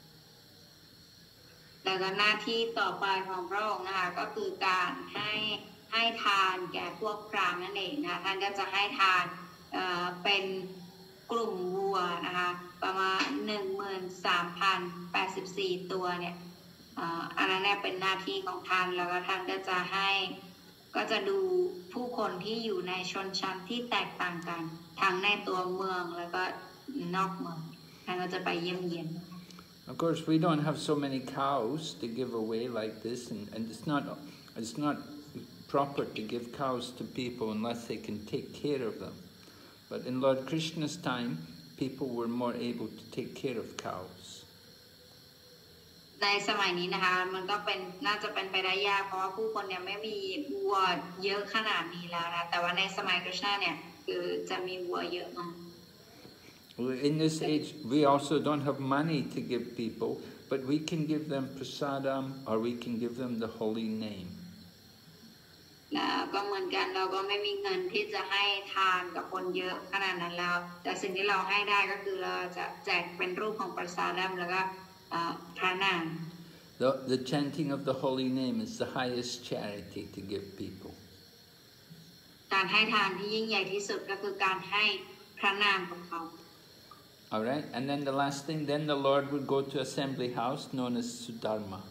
แล้วก็หน้าที่ต่อไปของพระองค์นะคะก็คือการให้ให้ทานแก่พวกพราหมณ์นั่นเองนะคะท่านก็จะให้ทานเป็นกลุ่มวัวนะคะประมาณ หนึ่งหมื่นสามพันแปดสิบสี่ ตัวเนี่ยอันนั้นเนี่ยเป็นหน้าที่ของท่านแล้วก็ท่านก็จะให้ก็จะดูผู้คนที่อยู่ในชนชั้นที่แตกต่างกันทั้งในตัวเมืองแล้วก็นอกเมืองท่านก็จะไปเยี่ยมเยียน Of course, we don't have so many cows to give away like this, and, and it's not it's not proper to give cows to people unless they can take care of them. But in Lord Krishna's time, people were more able to take care of cows. ในสมัยนี้นะคะมันก็เป็นน่าจะเป็นไปได้ยากเพราะว่าผู้คนเนี่ยไม่มีวัวเยอะขนาดนี้แล้วนะแต่ว่าในสมัยคริสต์เนี่ยคือจะมีวัวเยอะมาก In this age, we also don't have money to give people, but we can give them prasadam or we can give them the holy name. แล้วก็เหมือนกันเราก็ไม่มีเงินที่จะให้ทานกับคนเยอะขนาดนั้นแล้วแต่สิ่งที่เราให้ได้ก็คือเราจะแจกเป็นรูปของประสาดัมแล้วก็พระนาม The, the chanting of the holy name is the highest charity to give people. การให้ทานที่ยิ่งใหญ่ที่สุดก็คือการให้พระนามของเขา All right, and then the last thing, then the Lord would go to assembly house known as Sudharma.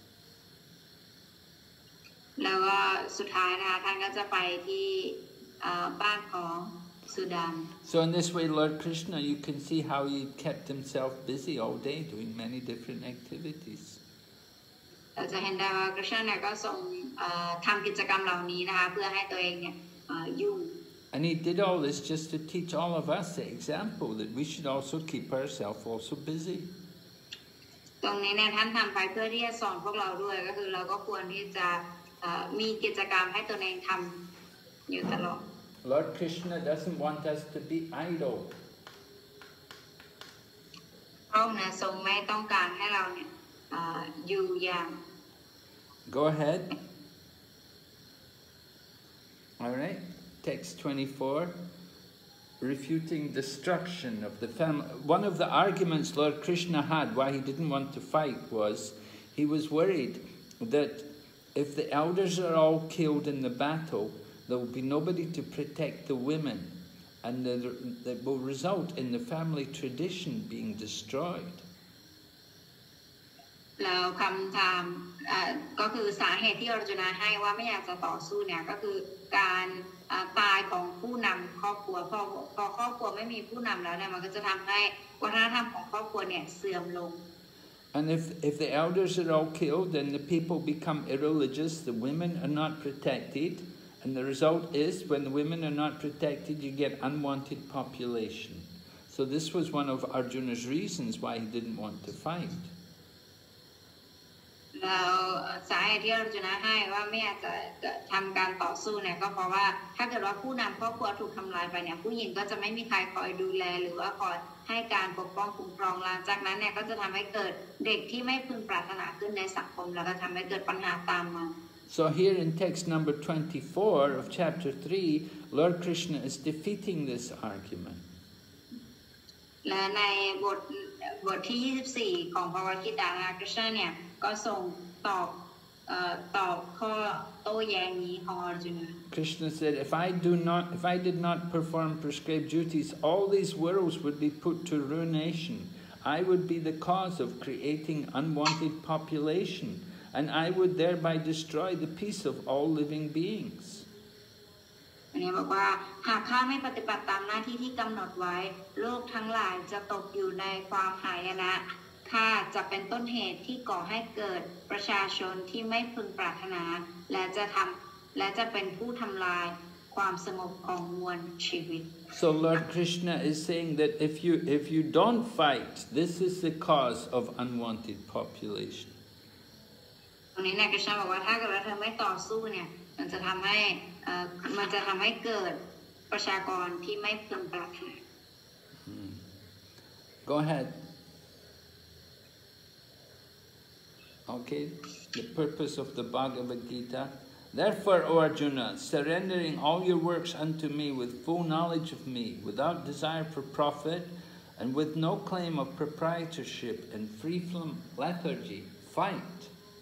แล้วก็สุดท้ายนะคะท่านก็จะไปที่บ้านของสุดาม So in this way, Lord Krishna, you can see how he kept himself busy all day doing many different activities. เราจะเห็นได้ว่าคริสต์เนี่ยก็ทรงทำกิจกรรมเหล่านี้นะคะเพื่อให้ตัวเองเนี่ยยุ่ง And he did all this just to teach all of us the example that we should also keep ourselves also busy. ตรงนี้เนี่ยท่านทำไปเพื่อที่จะสอนพวกเราด้วยก็คือเราก็ควรที่จะมีกิจกรรมให้ตัวเองทำอยู่ตลอด Lord Krishna doesn't want us to be idle. พระองค์นะทรงไม่ต้องการให้เราเนี่ยอยู่อย่าง Go ahead. All right. Text twenty-four. Refuting destruction of the family. One of the arguments Lord Krishna had why he didn't want to fight was he was worried that if the elders are all killed in the battle, there will be nobody to protect the women, and that will result in the family tradition being destroyed. แล้วคำถามก็คือสาเหตุที่อรจุนาให้ว่าไม่อยากจะต่อสู้เนี่ยก็คือการตายของผู้นำครอบครัวพอพอครอบครัวไม่มีผู้นำแล้วเนี่ยมันก็จะทำให้วัฒนธรรมของครอบครัวเนี่ยเสื่อมลง And if if the elders are all killed, then the people become irreligious. The women are not protected, and the result is when the women are not protected, you get unwanted population. So this was one of Arjuna's reasons why he didn't want to fight. แล้วสาเหตุที่อรจุนาให้ว่าไม่อยากจะทำการต่อสู้เนี่ยก็เพราะว่าถ้าเกิดว่าผู้นำครอบครัวถูกทำลายไปเนี่ยผู้หญิงก็จะไม่มีใครคอยดูแลหรือว่าคอยให้การปกป้องคุ้มครองหลังจากนั้นเนี่ยก็จะทำให้เกิดเด็กที่ไม่พึงปรารถนาขึ้นในสังคมแล้วก็ทำให้เกิดปัญหาตามมา So here in text number twenty-four of chapter three, Lord Krishna is defeating this argument. และในบทบทที่ยี่สิบสี่ของภาวะกิตาคริชนาเนี่ยก็ส่งตอบตอบข้อโต้แย้งนี้ของอรจุนา Krishna said, if I do not, if I did not perform prescribed duties, all these worlds would be put to ruination. I would be the cause of creating unwanted population, and I would thereby destroy the peace of all living beings. อันนี้บอกว่าหากข้าไม่ปฏิบัติตามหน้าที่ที่กำหนดไว้โลกทั้งหลายจะตกอยู่ในความหายนะข้าจะเป็นต้นเหตุที่ก่อให้เกิดประชาชนที่ไม่พึงปรารถนาและจะทำและจะเป็นผู้ทำลายความสงบของมวลชีวิต So Lord Krishna is saying that if you if you don't fight, this is the cause of unwanted population. ตรงนี้นายกฤษณะบอกว่าถ้าเกิดว่าเธอไม่ต่อสู้เนี่ยมันจะทำให้มันจะทำให้เกิดประชากรที่ไม่พึงปรารถนา Go ahead. Okay, the purpose of the Bhagavad Gita. Therefore, O Arjuna, surrendering all your works unto me with full knowledge of me, without desire for profit, and with no claim of proprietorship, and free from lethargy, fight.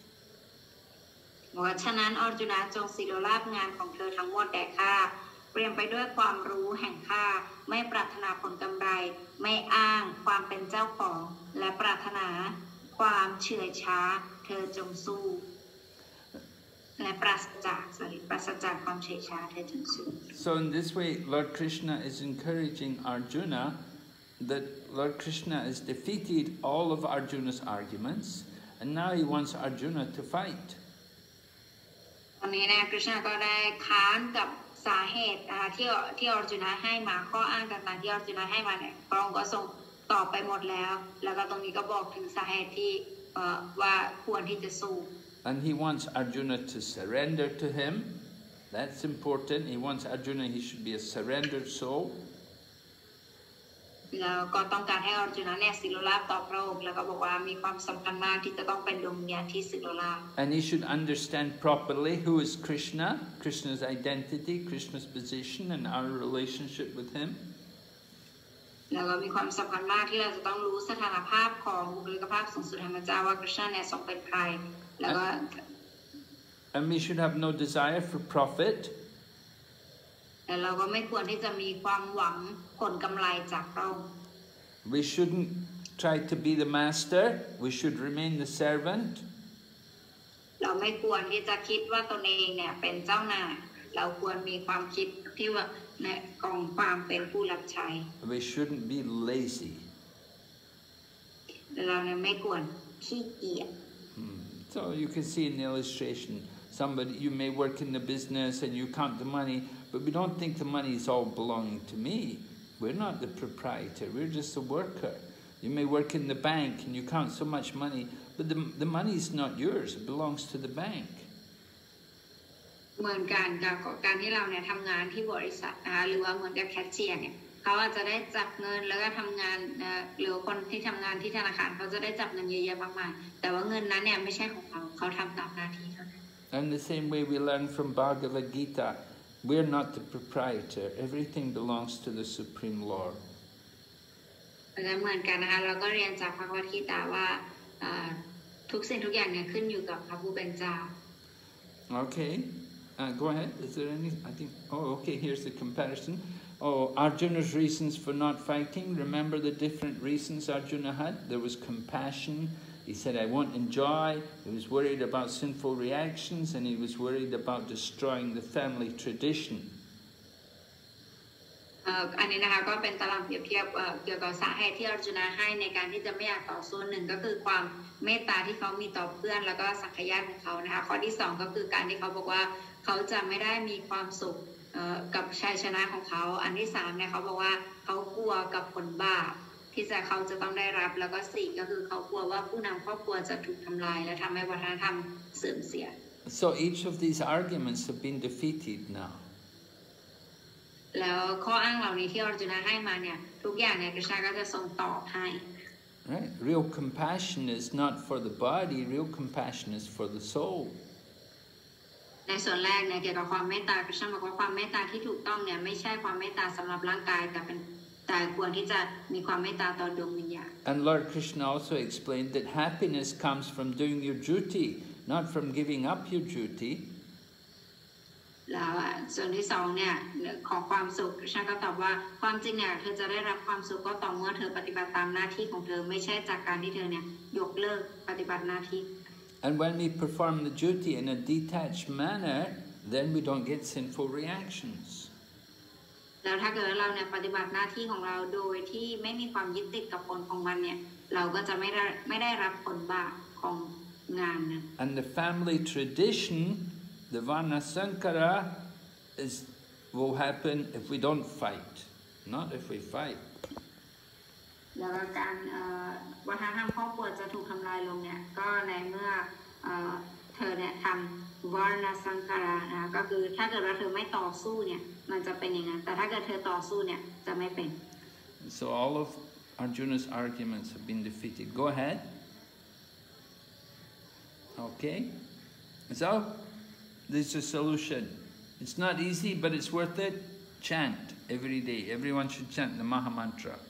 ว่าฉะนั้นอรจุนาจงศิโรราบงานของเธอทั้งหมดแด่ข้าเปลี่ยนไปด้วยความรู้แห่งข้าไม่ปรารถนาผลกำไรไม่อ้างความเป็นเจ้าของและปรารถนาความเฉื่อยช้าเธอจงสู้และปราศจากสริปราศจากความเฉื่อยช้าเธอจงสู้ So in this way, Lord Krishna is encouraging Arjuna that Lord Krishna has defeated all of Arjuna's arguments, and now he wants Arjuna to fight. ตอนนี้นะคริชนาก็ได้ค้านกับสาเหตุที่ที่อรจุนาให้มาข้ออ้างต่างๆที่อรจุนาให้มาเนี่ยพระองค์ก็ทรงตอบไปหมดแล้วแล้วก็ตรงนี้ก็บอกถึงสาเหตุที่ว่าควรที่จะสู้ And he wants Arjuna to surrender to him. That's important. He wants Arjuna, he should be a surrendered soul. แล้วก็ต้องการให้อรจุนาเนี่ยศิโรราบต่อพระองค์แล้วก็บอกว่ามีความสำคัญมากที่จะต้องเป็นดวงวิญญาณที่ศิโรราบ And he should understand properly who is Krishna, Krishna's identity, Krishna's position, and our relationship with him. แล้วก็มีความสำคัญมากที่เราจะต้องรู้สถานภาพของบุคลิกภาพสูงสุดแห่งพระเจ้าว่าคริสต์เนี่ยทรงเป็นใครแล้วก็ And we should have no desire for profit. แต่เราก็ไม่ควรที่จะมีความหวังผลกำไรจากพระองค์ We shouldn't try to be the master. We should remain the servant. เราไม่ควรที่จะคิดว่าตนเองเนี่ยเป็นเจ้านายเราควรมีความคิดที่ว่าในของความเป็นผู้รับใช้ We shouldn't be lazy. เราเนี่ยไม่ควรขี้เกียจ So you can see in the illustration, somebody, you may work in the business and you count the money, but we don't think the money is all belonging to me. We're not the proprietor, we're just a worker. You may work in the bank and you count so much money, but the, the money is not yours, it belongs to the bank. เหมือนกันกับการที่เราเนี่ยทำงานที่บริษัทนะคะหรือว่าเหมือนกับแคชเชียร์เนี่ยเขาอาจจะได้จับเงินแล้วก็ทำงานหรือคนที่ทำงานที่ธนาคารเขาจะได้จับเงินเยอะๆมากๆแต่ว่าเงินนั้นเนี่ยไม่ใช่ของเขาเขาทำตามหน้าที่เท่านั้น And the same way we learn from Bhagavad Gita, we're not the proprietor. Everything belongs to the Supreme Lord. เหมือนกันนะคะเราก็เรียนจากพระคัมภีร์ตาว่าทุกสิ่งทุกอย่างเนี่ยขึ้นอยู่กับพระผู้เป็นเจ้า Okay, uh, go ahead. Is there any? I think. Oh, okay. Here's the comparison. Oh, Arjuna's reasons for not fighting. Remember the different reasons Arjuna had? There was compassion. He said, I won't enjoy. He was worried about sinful reactions, and he was worried about destroying the family tradition. อันนี้นะคะก็เป็นตารางเปรียบเทียบเกี่ยวกับสาเหตุที่อร์จุนาให้ในการที่จะไม่อยากต่อสู้หนึ่งก็คือความเมตตาที่เขามีต่อเพื่อนแล้วก็สังคญาติของเขานะคะข้อที่สองก็คือการที่เขาบอกว่าเขาจะไม่ได้มีความสุขกับชัยชนะของเขาอันที่สามเนี่ยเขาบอกว่าเขากลัวกับผลบาปที่จะเขาจะต้องได้รับแล้วก็สี่ก็คือเขากลัวว่าผู้นำครอบครัวจะถูกทำลายและทำให้วัฒนธรรมเสื่อมเสีย So each of these arguments have been defeated now. แล้วข้ออ้างเหล่านี้ที่อร์จุนาให้มาเนี่ยทุกอย่างเนี่ยกฤษณะก็จะทรงตอบให้ Right? Real compassion is not for the body. Real compassion is for the soul. ในส่วนแรกเนี่ยเกี่ยวกับความเมตตากฤษณะบอกว่าความเมตตาที่ถูกต้องเนี่ยไม่ใช่ความเมตตาสำหรับร่างกายแต่เป็นแต่ควรที่จะมีความเมตตาต่อดวงวิญญาณ And Lord Krishna also explained that happiness comes from doing your duty, not from giving up your duty. แล้วส่วนที่สองเนี่ยของความสุขฉันก็ตอบว่าความจริงเนี่ยเธอจะได้รับความสุขก็ต่อเมื่อเธอปฏิบัติตามหน้าที่ของเธอไม่ใช่จากการที่เธอเนี่ยยกเลิกปฏิบัติหน้าที่ And when we perform the duty in a detached manner, then we don't get sinful reactions. แล้วถ้าเกิดเราเนี่ยปฏิบัติหน้าที่ของเราโดยที่ไม่มีความยึดติดกับผลของมันเนี่ยเราก็จะไม่ได้ไม่ได้รับผลบาปของงานนั้น And the family tradition, the Varna Sankara, is will happen if we don't fight, not if we fight. แล้วการวัฒนธรรมครอบครัวจะถูกทำลายลงเนี่ยก็ในเมื่อเธอเนี่ยทำวานาสังคารานะก็คือถ้าเกิดว่าเธอไม่ต่อสู้เนี่ยมันจะเป็นอย่างนั้นแต่ถ้าเกิดเธอต่อสู้เนี่ยจะไม่เป็น So all of Arjuna's arguments have been defeated. Go ahead. Okay. So there's a solution. It's not easy, but it's worth it. Chant every day. Everyone should chant the Maha Mantra.